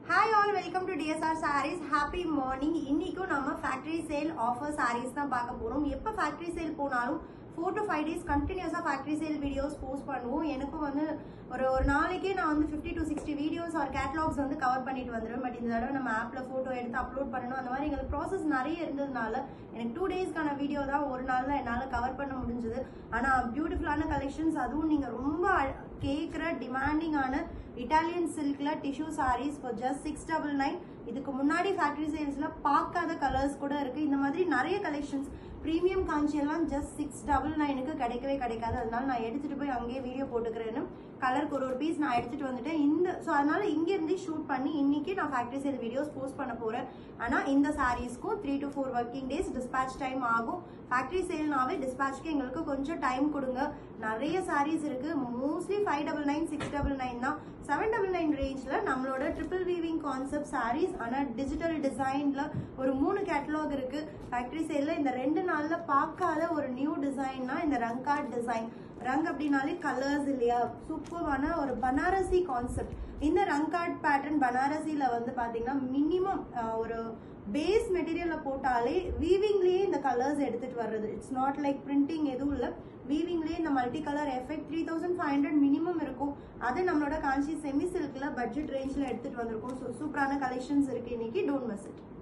Hi all, welcome to DSR Sarees. Happy morning. இன்னைக்கு நம்ம factory sale offer sarees தான் பார்க்க போறோம். எப்ப factory sale போனாலும் 4 to 5 days continuously factory sale videos post பண்ணுவோம். எனக்கு வந்து ஒரு நாளைக்கே நான் வந்து 50 to 60 videos or catalogs வந்து கவர் பண்ணிட்டு வந்துருவேன். பட் இந்த தடவை நம்ம ஆப்ல போட்டோ எடுத்து அப்லோட் பண்ணணும். அந்த மாதிரி எங்களுக்கு ப்ராசஸ் நிறைய இருந்ததுனால எனக்கு 2 daysக்கான வீடியோ தான் ஒரு நாள் தான் என்னால கவர் பண்ண முடிஞ்சது. ஆனா பியூட்டிஃபுல்லான கலெக்ஷன்ஸ், அதுவும் நீங்க ரொம்ப கேக்குற டிமாண்டிங்கான இட்டாலியன் சில்க்ல டிஷ்யூ சாரீஸ் ஃபார் ஜஸ்ட் 699. இதுக்கு முன்னாடி ஃபேக்டரி சேல்ஸ்ல பார்க்காத கலர்ஸ் கூட இருக்கு. இந்த மாதிரி நிறைய கலெக்ஷன்ஸ் பிரீமியம் காஞ்சி எல்லாம் ஜஸ்ட் 699க்கு கிடைக்கவே கிடைக்காது. அதனால நான் எடுத்துட்டு போய் அங்கேயே வீடியோ போட்டுக்கிறேன்னு கலருக்கு ஒரு பீஸ் நான் எடுத்துட்டு வந்துட்டேன். அதனால இங்க இருந்து ஷூட் பண்ணி இன்னைக்கு நான் ஃபேக்டரி சேல் வீடியோஸ் போஸ்ட் பண்ண போறேன். ஆனா இந்த சாரீஸ்க்கும் 3 to 4 working days dispatch time ஆகும். ஃபேக்டரி சேல்னாவே டிஸ்பேச்க்கு எங்களுக்கு கொஞ்சம் டைம் கொடுங்க. நிறைய சாரீஸ் இருக்கு. மோஸ்ட்லி 599, 699 தான். 799 ரேஞ்ச்ல நம்மளோட ட்ரிபிள் வீவிங் கான்செப்ட் சாரீஸ், ஆனா டிஜிட்டல் டிசைன்ல ஒரு 3 கேட்டலாக் இருக்கு. ஃபேக்டரி சேல்ல இந்த 2 நாள்ல பார்க்காத ஒரு நியூ டிசைன்னா இந்த ரங்காட் டிசைன். ரங் அப்படின்னாலே கலர்ஸ் இல்லையா, சூப்பரான ஒரு பனாரசி கான்செப்ட். இந்த ரங்காட் பேட்டர்ன் பனாரசில வந்து பாத்தீங்கன்னா மினிமம் ஒரு பேஸ் மெட்டீரியல்ல போட்டாலே வீவிங்லயே இந்த கலர்ஸ் எடுத்துட்டு வர்றது. இட்ஸ் நாட் லைக் பிரிண்டிங் எதுவும் இல்ல, வீவிங்லயே இந்த மல்டி கலர் எஃபெக்ட் 3500 மினிமம் இருக்கும். அது நம்மளோட காஞ்சி செமி சில்க்ல பட்ஜெட் ரேஞ்ச்ல எடுத்துட்டு வந்திருக்கோம். சூப்பரான கலெக்ஷன்ஸ் இருக்கு இன்னைக்கு. Don't miss it.